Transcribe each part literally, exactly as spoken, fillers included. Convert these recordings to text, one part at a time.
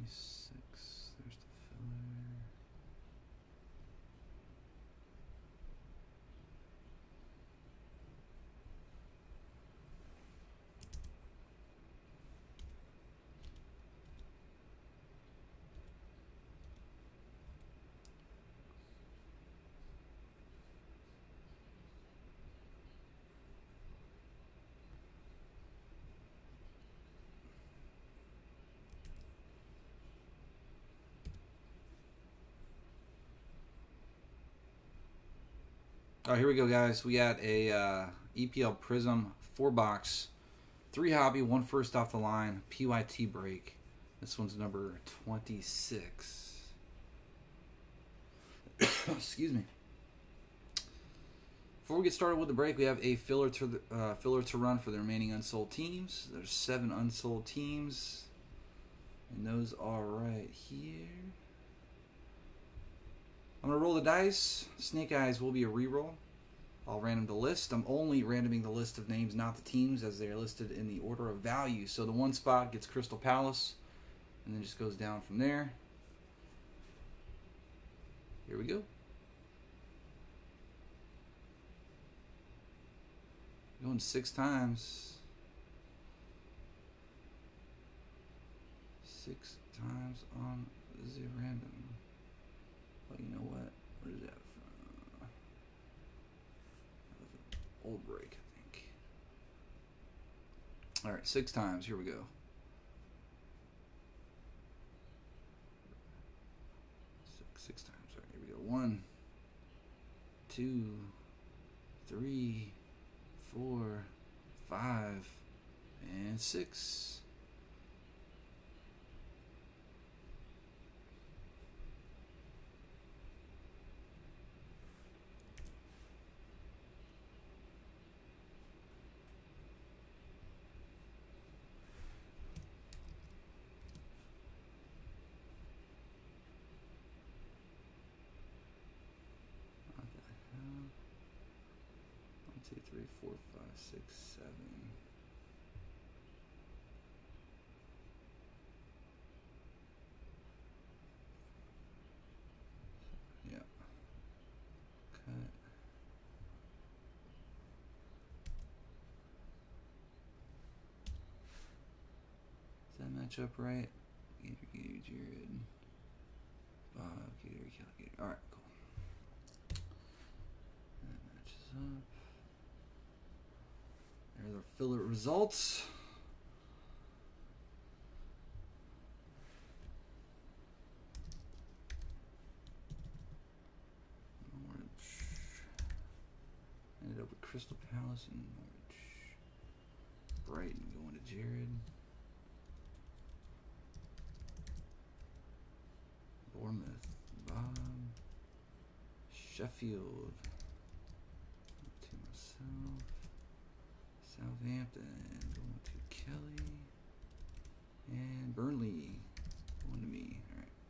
twenty-six. There's the filler. All right, here we go, guys. We got a uh, E P L Prizm four box, three hobby, one first off the line, P Y T break. This one's number twenty-six. Excuse me. Before we get started with the break, we have a filler to uh, filler to run for the remaining unsold teams. There's seven unsold teams, and those are right here. I'm going to roll the dice. Snake Eyes will be a reroll. I'll random the list. I'm only randoming the list of names, not the teams, as they are listed in the order of value. So the one spot gets Crystal Palace, and then just goes down from there. Here we go. Going six times. Six times on the random. Well, you know what? What is that from? That was an old break, I think. All right, six times. Here we go. Six, six times. All right, here we go. One, two, three, four, five, and six. Two, three, four, five, six, seven. Yeah. Cut. Does that match up right? Gator, Gator, Jared. Bob, Gator, Gator. All right, cool. That matches up. There are the filler results. Norwich. Ended up with Crystal Palace and Norwich. Brighton going to Jared. Bournemouth, Bob. Sheffield. To myself. Southampton going to Kelly, and Burnley going to me. All right.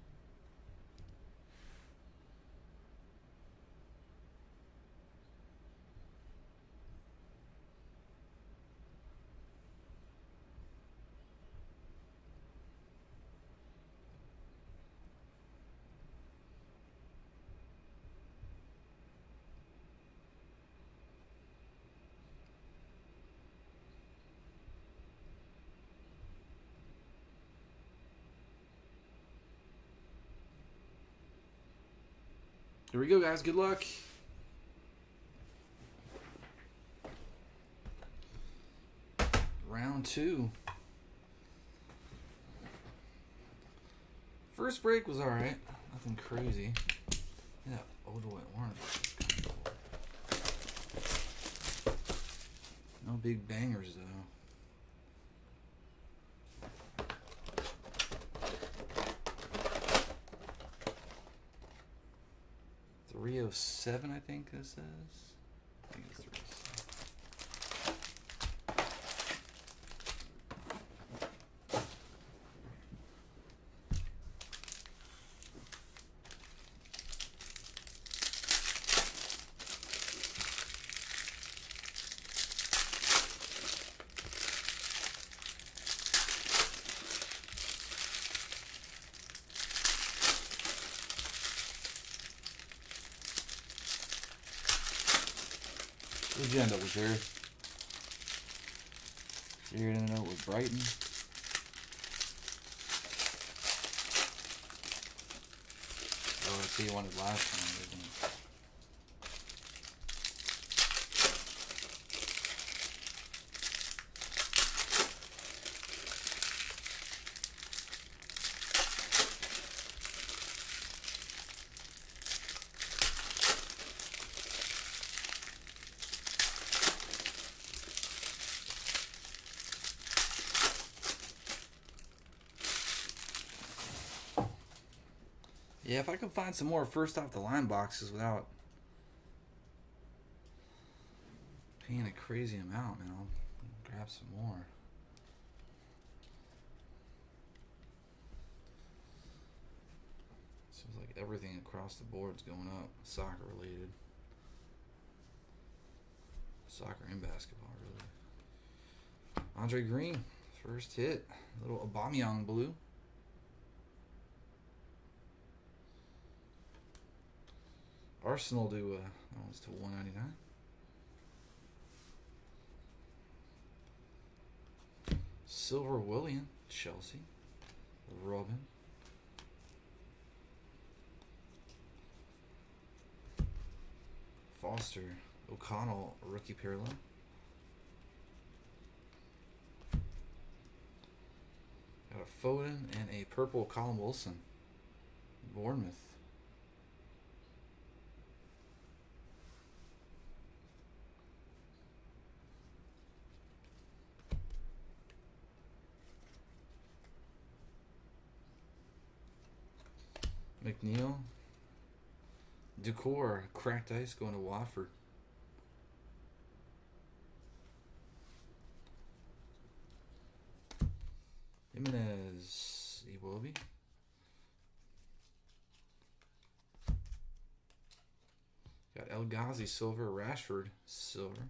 Here we go, guys. Good luck. Round two. First break was all right. Nothing crazy. Yeah, old white orange. No big bangers, though. three oh seven, I think this is. I think it's three oh Who'd you end up with, Jared? Jared ended up with Brighton. Oh, let's see, you wanted last time, didn't you? Yeah, if I could find some more first off the line boxes without paying a crazy amount, man, I'll grab some more. Seems like everything across the board is going up, soccer related. Soccer and basketball, really. Andre Green, first hit. A little Aubameyang blue. Arsenal do uh, that one's to one ninety-nine. Silver William, Chelsea. Robin. Foster, O'Connell, rookie parallel. Got a Foden and a purple Colin Wilson. Bournemouth. McNeil. Ducor, cracked ice going to Watford. Jimenez, Iwobi. Got El Ghazi silver, Rashford silver.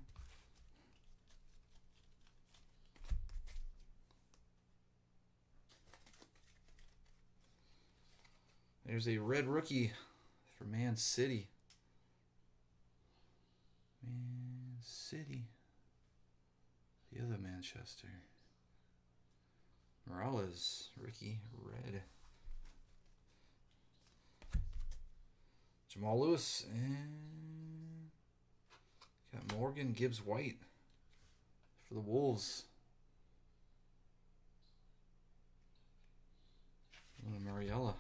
There's a red rookie for Man City. Man City. The other Manchester. Morales, Ricky, red. Jamal Lewis, and got Morgan Gibbs White for the Wolves. And Mariella.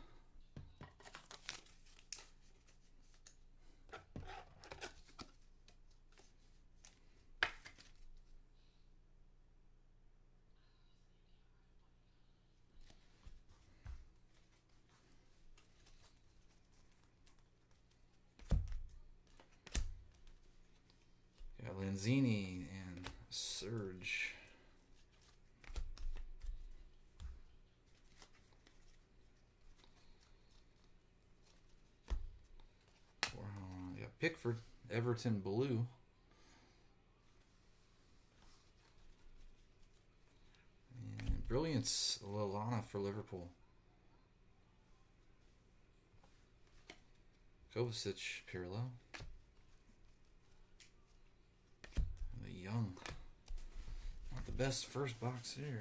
Lanzini and Surge. Or, uh, yeah, Pickford, Everton blue. And Brilliance, Lallana for Liverpool. Kovacic parallel. Young. Not the best first box here.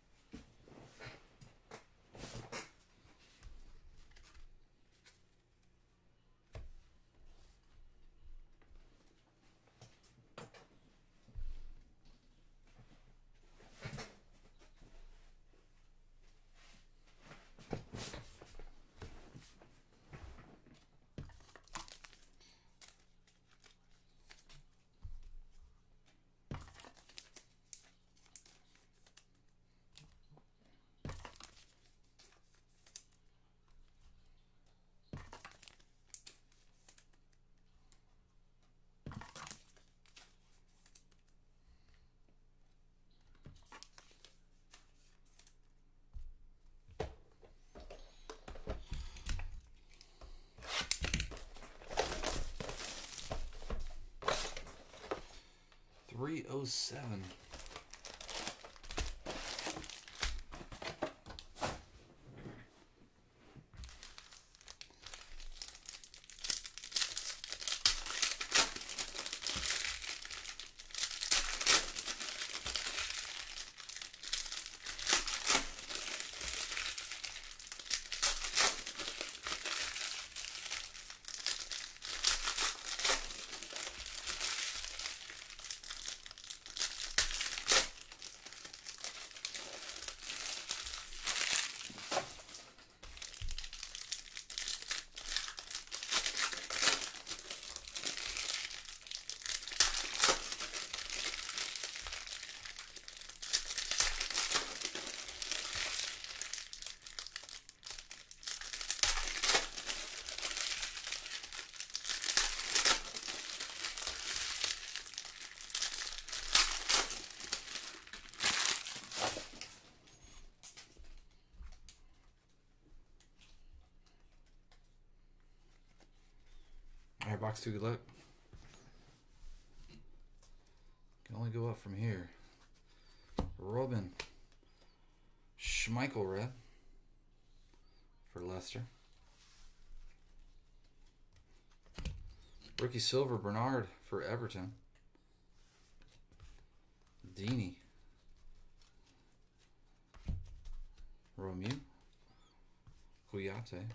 three oh seven. box two, good luck. Can only go up from here. Robin Schmeichel red for Leicester. Rookie silver Bernard for Everton. Dini. Romeu. Kuyate.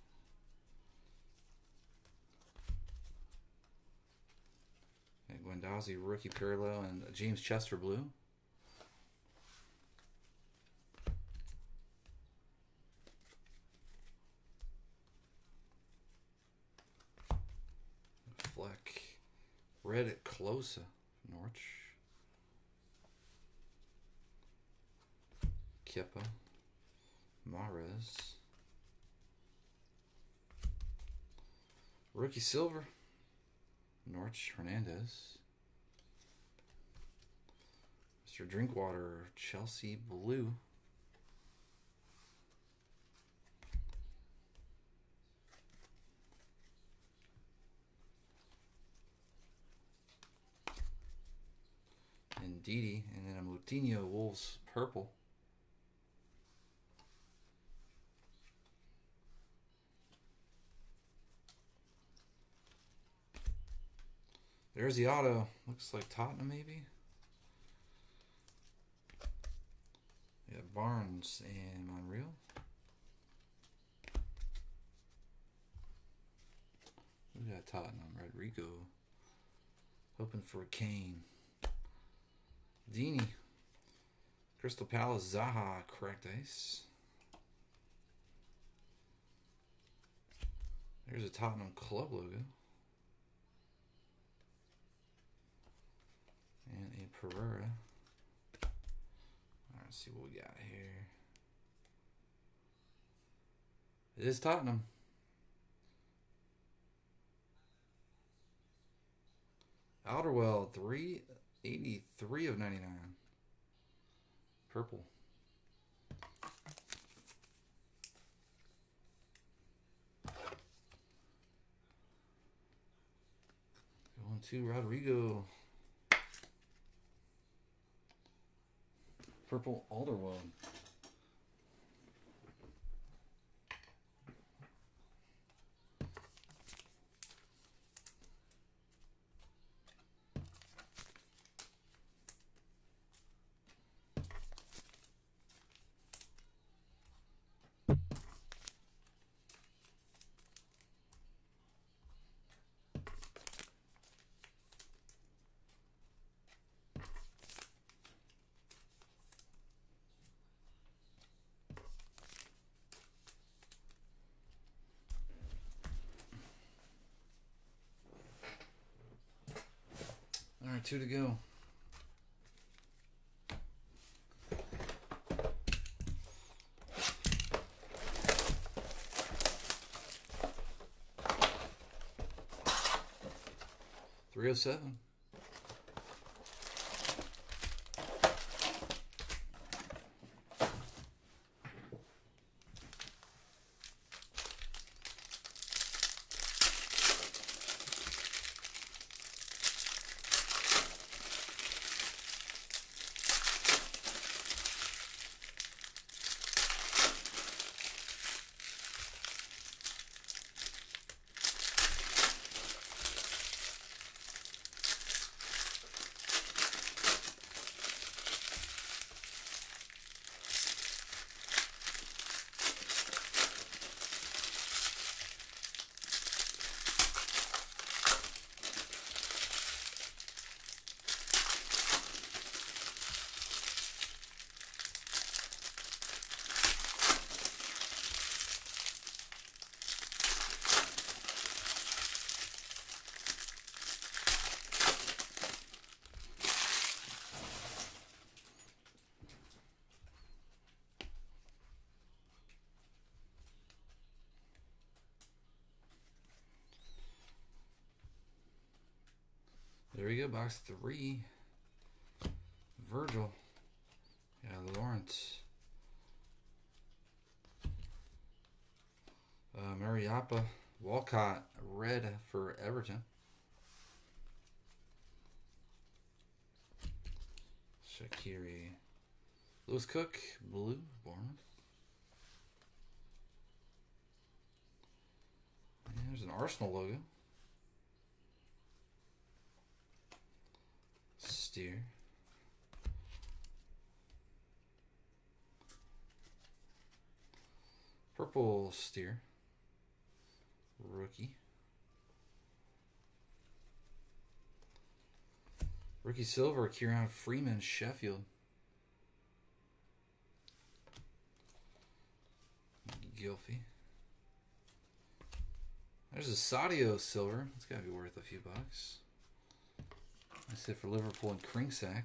And Guendouzi rookie parallel and James Chester blue. Fleck. Red at Closa, Norwich. Kepa. Mahrez. Rookie silver. Norwich Hernandez. Mister Drinkwater, Chelsea blue. And Didi, and then a Moutinho Wolves purple. There's the auto. Looks like Tottenham, maybe. Yeah, Barnes and Monreal. We got Tottenham. Rodrigo. Hoping for a Kane. Dini. Crystal Palace. Zaha. Cracked ice. There's a Tottenham club logo. And a Pereira. Alright, let's see what we got here. It is Tottenham. Alderweireld, three eighty-three of ninety-nine. Purple. Going to Rodrigo. Purple Alderweireld. All right, two to go. three oh seven. There we go, box three. Virgil. Yeah, Lawrence. Uh, Mariappa Walcott, red for Everton. Shaqiri. Lewis Cook, blue, Bournemouth. And there's an Arsenal logo. Steer. Purple Steer. Rookie. Rookie silver, Kieran Freeman, Sheffield. Gilfy. There's a Sadio silver. It's got to be worth a few bucks. That's it for Liverpool and Kringsack.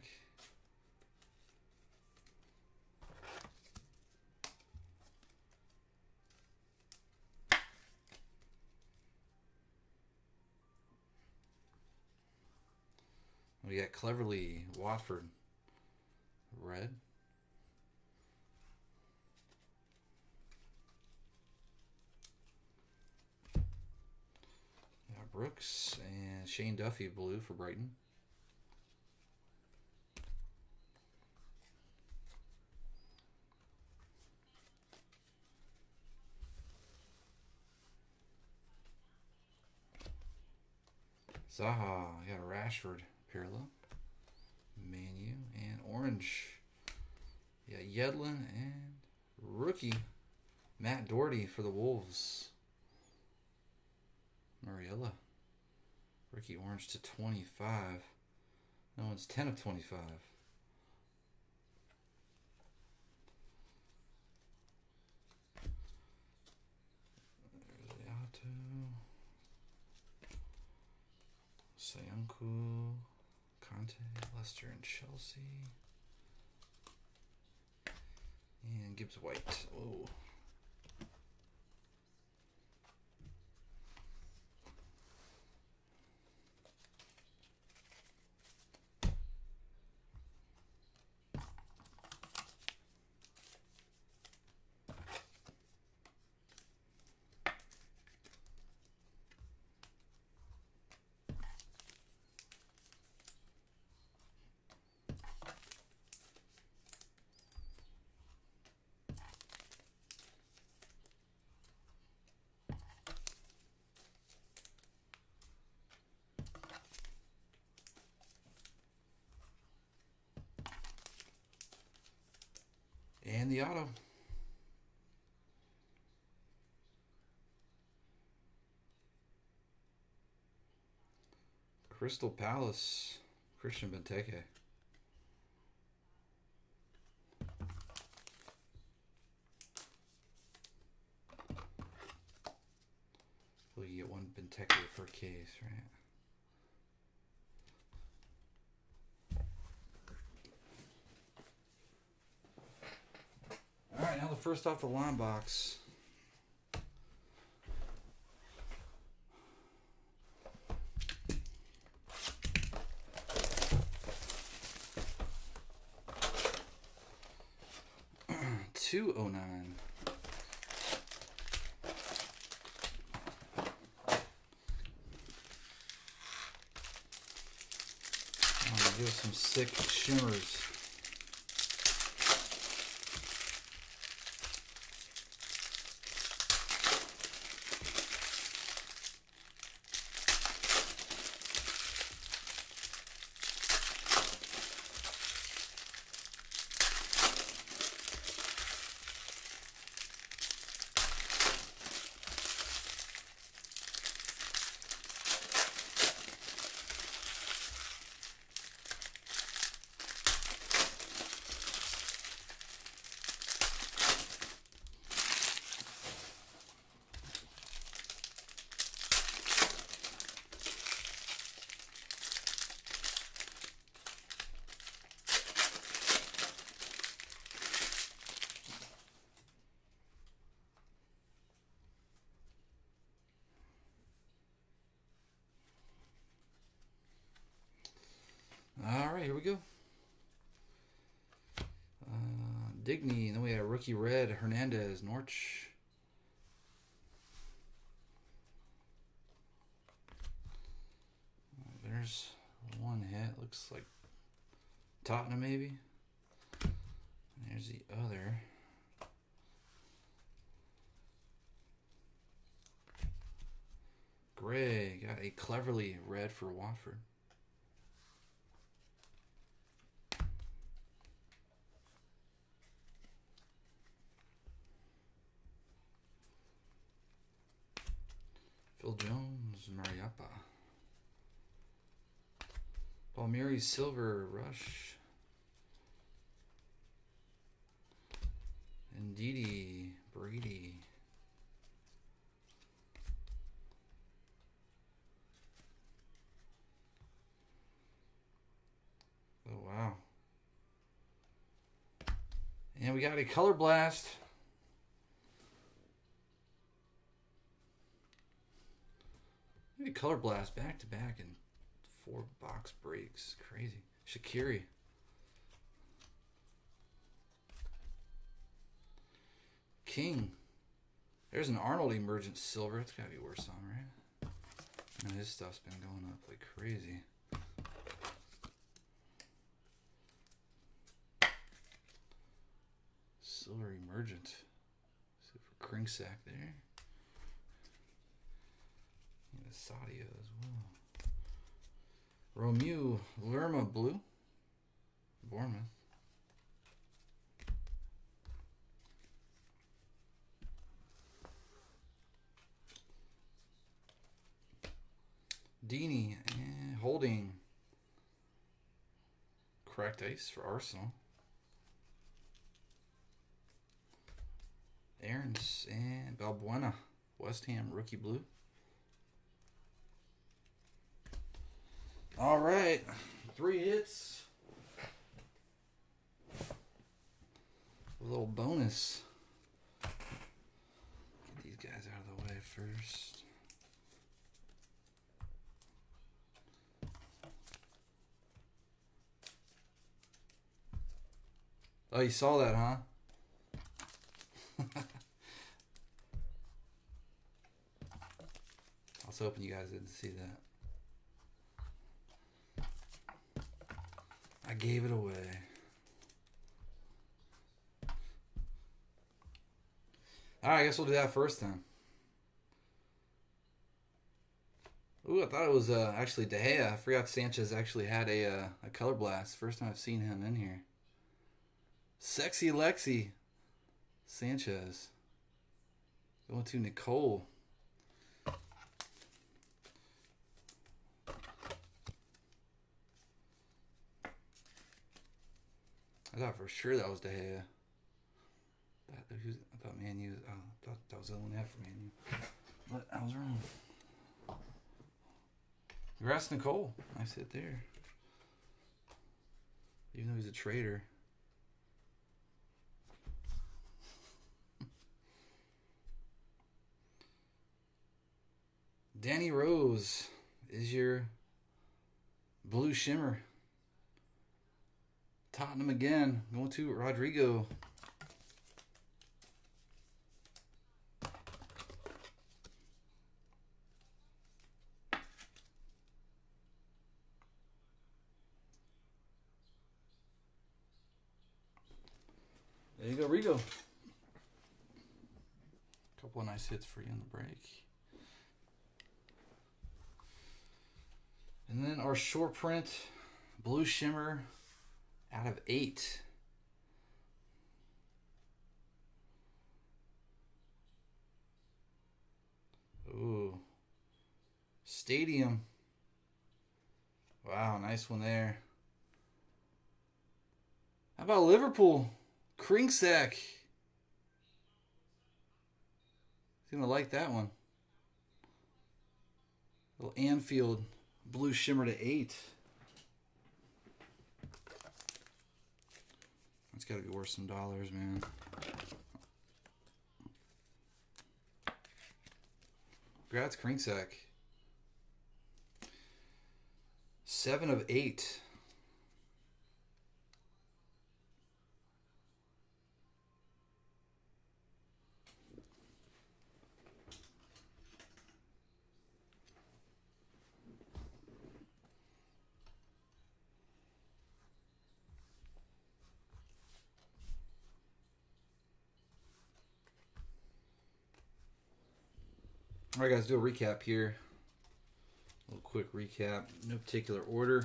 We got Cleverly, Watford, red. Got Brooks and Shane Duffy, blue for Brighton. Zaha, I got a Rashford parallel. Manu and orange. Yeah, Yedlin and rookie Matt Doherty for the Wolves. Mariella. Rookie orange to twenty-five. That one's ten of twenty-five. There's Yato. Sayanku. Conte, Leicester, and Chelsea. And Gibbs White. Oh. And the auto. Crystal Palace, Christian Benteke. Well, you get one Benteke per case, right? All right, now the first off the line box. two oh nine. I'm gonna give us some sick shimmers. All right, here we go. Uh, Digny, and then we have rookie red, Hernandez, Norch. There's one hit. Looks like Tottenham maybe. And there's the other. Gray got a cleverly red for Watford. Phil Jones, Mariappa. Palmieri Silver Rush. Ndidi Brady. Oh wow. And we got a Color Blast. Maybe Color Blast back to back in four box breaks. Crazy. Shaqiri. King. There's an Arnold Emergent Silver. It's gotta be worth something, right? And his stuff's been going up like crazy. Silver Emergent. See for Kringsack there. And Sadia as well. Romeu Lerma Blue. Bournemouth. Dini and Holding. Cracked ice for Arsenal. Aarons and Balbuena. West Ham Rookie Blue. All right. Three hits. A little bonus. Get these guys out of the way first. Oh, you saw that, huh? I was hoping you guys didn't see that. I gave it away. All right, I guess we'll do that first then. Ooh, I thought it was uh, actually De Gea. I forgot Sanchez actually had a uh, a Color Blast. First time I've seen him in here. Sexy Lexi Sanchez. Going to Nicole. I thought for sure that was De Gea. That, I thought Man U. Oh, I thought that was the only F for Man U. But I was wrong. Congrats, Nicole. Nice hit there. Even though he's a traitor. Danny Rose is your blue shimmer. Tottenham again. Going to Rodrigo. There you go, Rigo. Couple of nice hits for you in the break. And then our short print, blue shimmer out of eight. Ooh. Stadium. Wow, nice one there. How about Liverpool? Kringsack. He's gonna like that one. Little Anfield blue shimmer to eight. That's gotta be worth some dollars, man. Congrats, Kringsack. Seven of eight. All right, guys, do a recap here. A little quick recap, no particular order.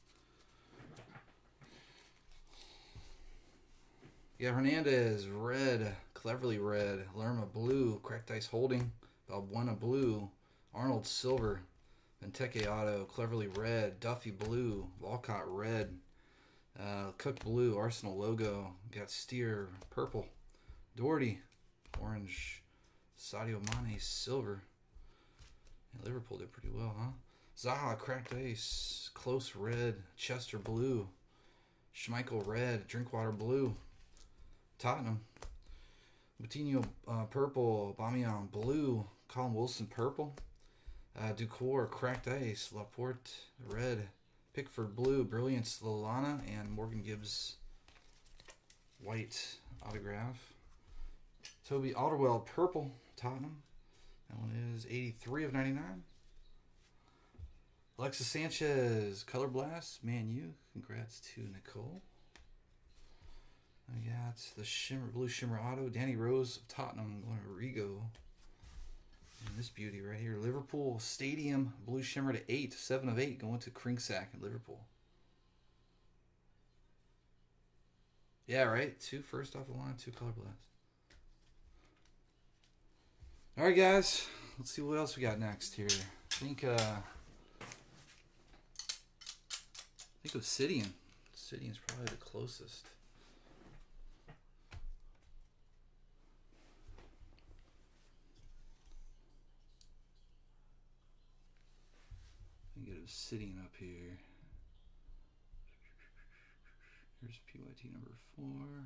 Yeah, Hernandez, red, cleverly red. Lerma, blue. Cracked Ice Holding. Balbuena, blue. Arnold, silver. Benteke auto, cleverly red. Duffy, blue. Walcott, red. Uh, Cook, blue. Arsenal logo. Got Steer, purple. Doherty, orange. Sadio Mane, silver. Yeah, Liverpool did pretty well, huh? Zaha, cracked ice. Close, red. Chester, blue. Schmeichel, red. Drinkwater, blue. Tottenham. Coutinho, uh, purple. Aubameyang, blue. Colin Wilson, purple. Uh, Ducour, cracked ice. Laporte, red. Pickford, blue. Brilliance, Lallana. And Morgan Gibbs, white autograph. Toby Alderweireld, purple. Tottenham. That one is eighty-three of ninety-nine. Alexis Sanchez, Color Blast, Man U. Congrats to Nicole. I got the shimmer, blue shimmer auto. Danny Rose of Tottenham going to Rigo. And this beauty right here. Liverpool Stadium blue shimmer to eight. seven of eight going to Kringsack at Liverpool. Yeah, right. Two first off the line, two Color Blast. All right, guys. Let's see what else we got next here. I think, uh, I think Obsidian. Obsidian's probably the closest. Get Obsidian up here. Here's P Y T number four.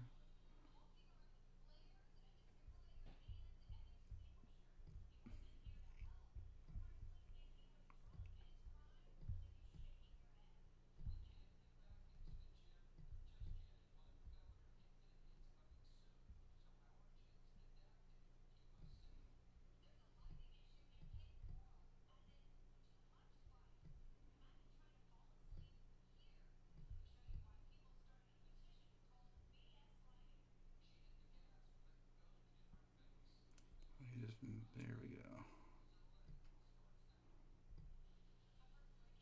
There we go.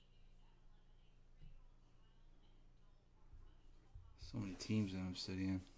So many teams in Obsidian.